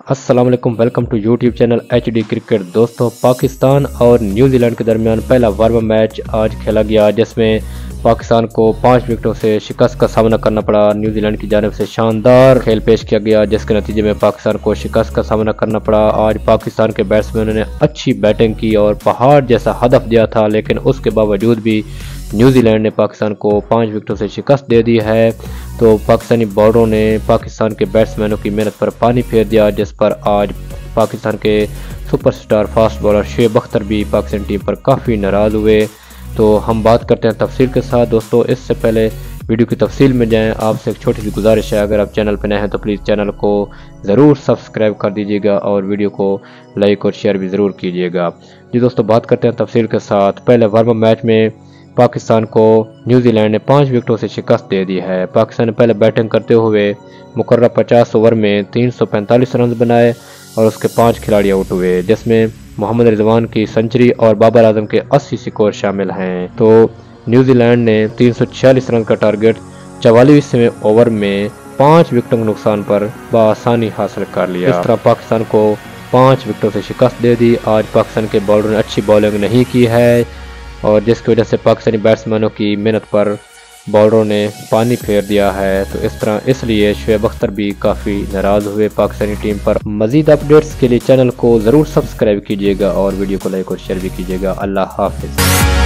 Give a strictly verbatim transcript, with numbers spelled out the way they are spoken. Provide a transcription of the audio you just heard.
अस्सलाम वालेकुम, welcome to YouTube channel H D cricket. दोस्तों, पाकिस्तान और न्यूजीलैंड के दरमियान पहला वार्म मैच आज खेला गया, जिसमें पाकिस्तान को पाँच विकेटों से शिकस्त का सामना करना पड़ा। न्यूजीलैंड की जानिब से शानदार खेल पेश किया गया, जिसके नतीजे में पाकिस्तान को शिकस्त का सामना करना पड़ा। आज पाकिस्तान के बैट्समैनों ने अच्छी बैटिंग की और पहाड़ जैसा हदफ दिया था, लेकिन उसके बावजूद भी न्यूजीलैंड ने पाकिस्तान को पाँच विकेटों से शिकस्त दे दी है। तो पाकिस्तानी बॉलरों ने पाकिस्तान के बैट्समैनों की मेहनत पर पानी फेर दिया, जिस पर आज पाकिस्तान के superstar fast bowler Shoaib Akhtar भी पाकिस्तान टीम पर काफ़ी नाराज़ हुए। तो हम बात करते हैं तफसील के साथ। दोस्तों, इससे पहले वीडियो की तफसील में जाएं, आपसे एक छोटी सी गुजारिश है, अगर आप चैनल पर नए हैं तो प्लीज़ चैनल को ज़रूर सब्सक्राइब कर दीजिएगा और वीडियो को लाइक और शेयर भी ज़रूर कीजिएगा। जी दोस्तों, बात करते हैं तफसील के साथ। पहले वार्म अप मैच में पाकिस्तान को न्यूजीलैंड ने पाँच विकेटों से शिकस्त दे दी है। पाकिस्तान ने पहले बैटिंग करते हुए मुकर्रर पचास ओवर में तीन सौ पैंतालीस रन बनाए और उसके पाँच खिलाड़ी आउट हुए, जिसमें मोहम्मद रिजवान की सेंचुरी और बाबर आजम के अस्सी स्कोर शामिल हैं। तो न्यूजीलैंड ने तीन सौ छियालीस रन का टारगेट चवालीसवें ओवर में पाँच विकेटों के नुकसान पर बआसानी हासिल कर लिया। इस तरह पाकिस्तान को पाँच विकेटों से शिकस्त दे दी। आज पाकिस्तान के बॉलरों ने अच्छी बॉलिंग नहीं की है और जिसकी वजह से पाकिस्तानी बैट्समैनों की मेहनत पर बॉलरों ने पानी फेर दिया है। तो इस तरह इसलिए शुएब अख्तर भी काफ़ी नाराज़ हुए पाकिस्तानी टीम पर। मज़ीद अपडेट्स के लिए चैनल को ज़रूर सब्सक्राइब कीजिएगा और वीडियो को लाइक और शेयर भी कीजिएगा। अल्लाह हाफिज़।